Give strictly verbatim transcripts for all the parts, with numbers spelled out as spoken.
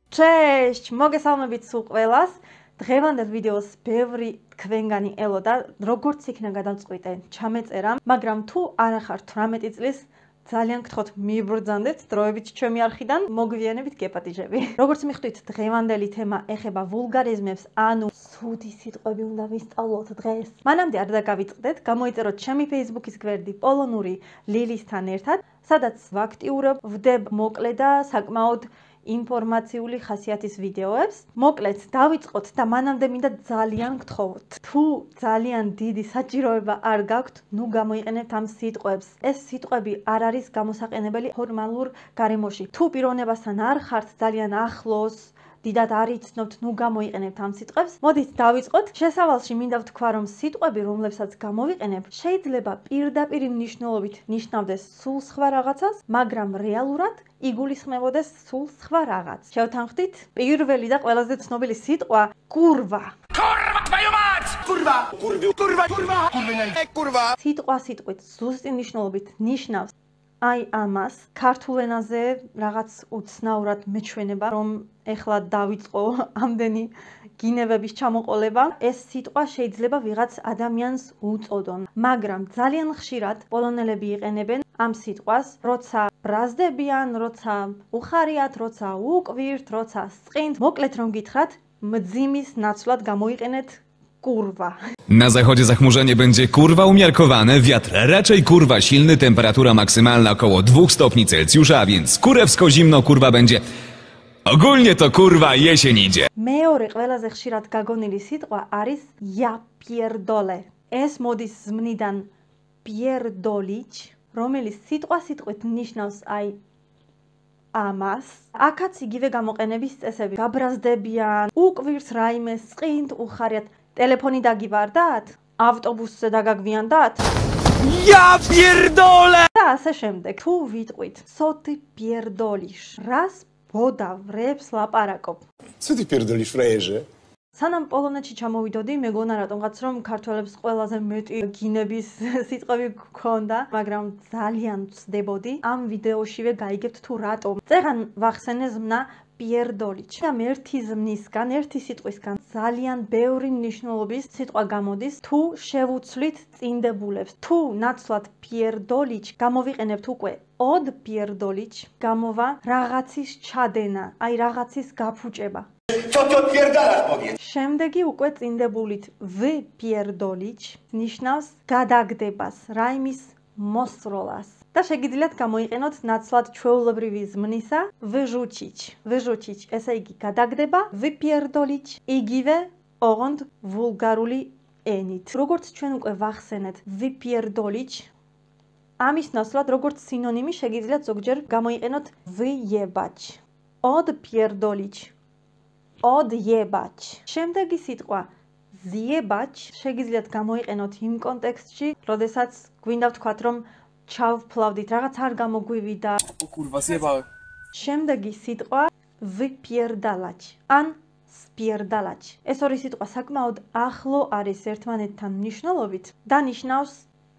Cześć! მოგესალმებით სულ ყველას. დღევანდელ ვიდეოს ბევრი თქვენგანი ელოდა, როგორც იქნა გადავწყვიტე ჩამეწერა, მაგრამ თუ არ ახართ თვრამეტი წლის, ძალიან გთხოვთ მიიბრძანდეთ დროებით ჩემი არხიდან, მოგვიანებით გეპატიჟები. როგორც მიხვდით, დღევანდელი თემა ეხება ვულგარიზმებს, ანუ ცუდი სიტყვები უნდა ვისწავლოთ დღეს. მანამდე არ დაგავიწყდეთ, გამოიწეროთ ჩემი Facebook-ის გვერდი პოლონური ლილისთან ერთად, სადაც ვაქტიურებ, ვდებ მოკლე და საკმაოდ ინფორმაციული ხასიათის ვიდეოებს. მოკლედ დავიწყოთ და მანამდე მინდა ძალიან გთხოვთ. თუ ძალიან დიდი საჭიროება არ გაქვთ, ნუ გამოიყენებთ ამ სიტყვებს. ეს სიტყვები არ არის გამოსაყენებელი ფორმალურ გარემოში. თუ პიროვნებასთან არ ხართ ძალიან ახლოს, დიდად არ იცნობთ, ნუ გამოიყენებთ ამ სიტყვებს. მოდით დავიწყოთ. შესავალში მინდა ვთქვა, რომ სიტყვები, რომლებსაც გამოვიყენებ, შეიძლება პირდაპირ მნიშვნელობით ნიშნავდეს სულ სხვა რაღაცას, მაგრამ რეალურად იგულისხმებოდეს სულ სხვა რაღაც. შევთანხმდით, პირველი და ყველაზე ცნობილი სიტყვა კურვა. Kurwa, твою мать! Kurwa! Kurwa! Kurwa! Kurwa! Kurva! Kurva! სიტყვა სიტყვით ზუსტი მნიშვნელობით ნიშნავს აი ამას. ქართულ ენაზე რაღაც უცნაურად მეჩვენება, რომ ეხლა დავიწყო ამდენი გინევების ჩამოყოლება. ეს სიტყვა შეიძლება ვიღაც ადამიანს უწოდონ, მაგრამ ძალიან ხშირად პოლონელები იყენებენ ამ სიტყვას, როცა ბრაზდებიან, როცა უხარიათ, როცა უკვირთ, როცა სწყინთ. მოკლედ რომ გითხრათ, მძიმის ნაცვლად გამოიყენეთ kurwa. Na zachodzie zachmurzenie będzie kurwa umiarkowane, wiatr raczej kurwa silny, temperatura maksymalna około dwóch stopni Celsjusza, a więc kurewsko zimno kurwa będzie. Ogólnie to kurwa jesień idzie. მეორე ყველაზე ხშირად გაგონილი სიტყვა არის ja pierdolę. ეს მოდის ზმნიდან pierdolić, რომელიც სიტყვა სიტყვით ნიშნავს აი ამას. აქაც იგივე გამოყენების წესები. გაბრაზდებიან, უკვირს რაიმე, სყინთ, უხარიათ. Telefoni დაგივარდათ? ავტობუსზე დაგაგვიანდათ? Ja pierdolę! და ასე შემდეგ. თუ ვიტყვით, სოთი pierdolisz, რას ბოდავრებს ლაპარაკობ? Co ty pierdolisz, frajerze? სანამ პოლონეთში ჩამოვიდოდი, მეგონა რატომღაც რომ ქართველებს ყველაზე მეტი გინების სიტყვები გქონდა, მაგრამ ძალიან ვცდებოდი. ამ ვიდეოშივე გაიგებთ თუ რატომ. წეგან ვახსენე ზმნა pierdolić. ამ ერთი ზმნისგან, ერთი სიტყვისგან ძალიან ბევრი მნიშვნელობის სიტყვა გამოდის, თუ შევუცვლით წინდებულებს. თუ ნაცვლად pierdolić გამოვიყენებთ უკვე od pierdolić, გამოვა რაღაცის ჩადენა, აი რაღაცის გაფუჭება. Co ty odpierdalasz, powiedz? შემდეგი უკვე წინდებულით wypierdolić ნიშნავს გადაგდებას, რაიმის მოსროლას. და შეგიძლიათ გამოიყენოთ ნაცვლად ჩვეულებრივი ზმნისა wyrzucić. wyrzucić, ესე იგი გადაგდება, wypierdolić იგივე ოღონდ ვულგარული ენით. როგორც ჩვენ უკვე ვახსენეთ, wypierdolić ამის ნაცვლად როგორც სინონიმი შეგიძლიათ ზოგჯერ გამოიყენოთ wyjebać. odpierdolić. odjebać. შემდეგი სიტყვა zjebać შეგიძლიათ გამოიყენოთ იმ კონტექსტში, როდესაც გვინდა ვთქვათ, რომ ჩავფლავდით, რაღაც არ გამოგვივიდა. O kurwa, zjebałem. შემდეგი სიტყვა wypierdalać ან spierdalać. ეს ორი სიტყვა საკმაოდ ახლო არის ერთმანეთთან მნიშვნელობით და ნიშნავს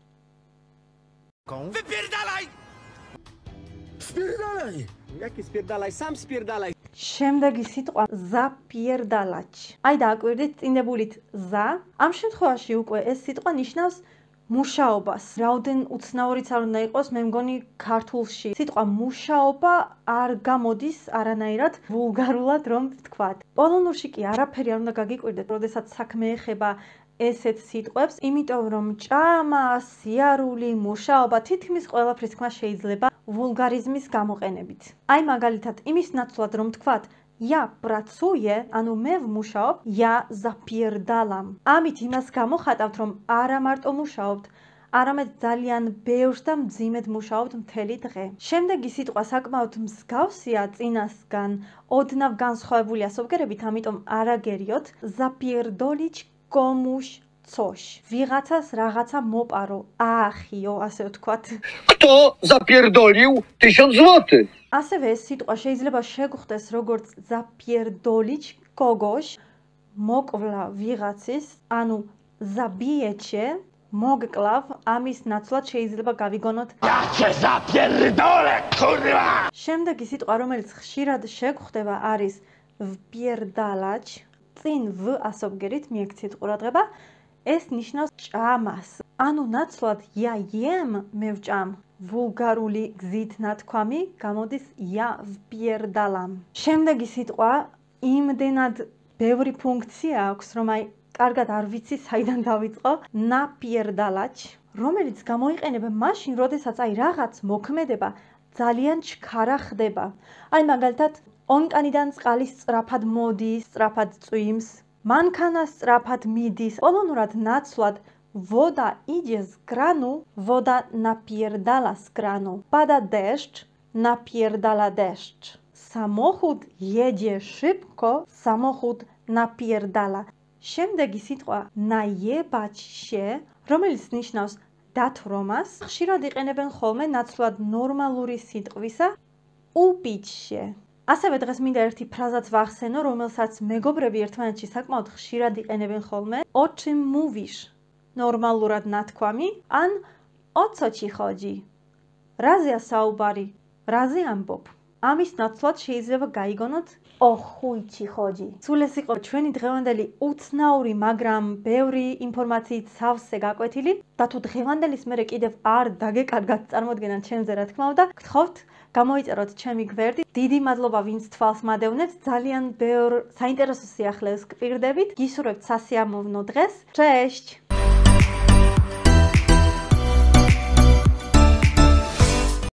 Wypierdalaj! Spierdalaj! Jaki spierdalaj? Sam spierdalaj! შემდეგი სიტყვა zapierdalać. აი დააკვირდით წინდებულით za. ამ შემთხვევაში უკვე ეს სიტყვა ნიშნავს მუშაობას. რაოდენ უცნაურიც არ უნდა იყოს, მე მგონი ქართულში სიტყვა მუშაობა არ გამოდის არანაირად ვულგარულად რომ ვთქვათ. პოლონურში კი არაფერი არ უნდა გაგიკვირდეთ, როდესაც საქმე ეხება ესეთ სიტყვებს, იმიტომ რომ ჭამა, სიარული, მუშაობა თითქმის ყველაფრის თქმა შეიძლება ვულგარიზმის გამოყენებით. აი მაგალითად, იმის ნაცვლად რომ ვთქვათ Ja pracuję, ანუ მე ვმუშაობ, ja zapierdalam. ამით იმას გამოხატავთ, რომ არა მარტო მუშაობთ, არამედ ძალიან ბევრს და მძიმედ მუშაობთ მთელი დღე. შემდეგი სიტყვა საკმაოდ მსგავსია წინასგან, ოდნავ განსხვავებულია ზოგიერებით, ამიტომ არაგერიოთ. Zapierdolić komuś coś. ვიღაცას რაღაცა მოპარო, აახიო, ასე ვთქვათ. Kto zapierdolił tysiąc złotych? ასევე ეს სიტყვა შეიძლება შეგხვდეს როგორც zapierdolić kogoś, მოკვლა ვიღაცის, ანუ zabijecie, მოგკლავ, ამის ნაცვლად შეიძლება გავიგონოთ Ja cię zapierdolę, kurwa! შემდეგი სიტყვა, რომელიც ხშირად შეგხვდება, არის ვპierდალać წინ v ასობგერით მიექციეთ ყურადღება ეს ნიშნავს ჭამას ანუ ნაცვლად я ем მე ვჭამ ვულგარული გზით ნათქვამი გამოდის я впierдалам შემდეგი სიტყვა იმდენად ბევრი ფუნქცია აქვს რომ აი კარგად არ ვიცი საიდან დავიწყო напierдалать რომელიც გამოიყენება მაშინ როდესაც აი რაღაც მოქმედება ძალიან ჩქარა ხდება აი მაგალითად ონკანიდან წყალი სწრაფად მოდის სწრაფად წვიმს მანქანა სწრაფად მიდის პოლონურად ნაცვლად voda idzie z kranu voda napierdala z kranu pada deszcz napierdala deszcz samochód jedzie szybko samochód napierdala შემდეგი სიტყვა najebać się რომელიც ნიშნავს დათვრომას ხშირად იყენებენ ხოლმე ნაცვლად ნორმალური სიტყვისა upić się ასევე დღეს მინდა ერთი ფრაზაც ვახსენო რომელსაც მეგობრები ერთმანეთში საკმაოდ ხშირად იყენებენ ხოლმე o czym mówisz ნორმალურად ნათქვამი ან o co ci chodzi რაზეა საუბარი რაზე ამბობ ამის ნაცვლად შეიძლება გაიგონოთ o chuj ci chodzi სულ ეს იყო ჩვენი დღევანდელი უცნაური მაგრამ ბევრი ინფორმაციით სავსე გაკვეთილი და თუ დღევანდელის მერე კიდევ არ დაგეკარგათ წარმოდგენა ჩემზე რა თქმა უნდა გთხოვთ გამოიწეროთ ჩემი გვერდი დიდი მადლობა ვინც თვალს მადევნებს ძალიან ბევრ საინტერესო სიახლეებს გპირდებით გისურვებთ სასიამოვნო დღეს cześć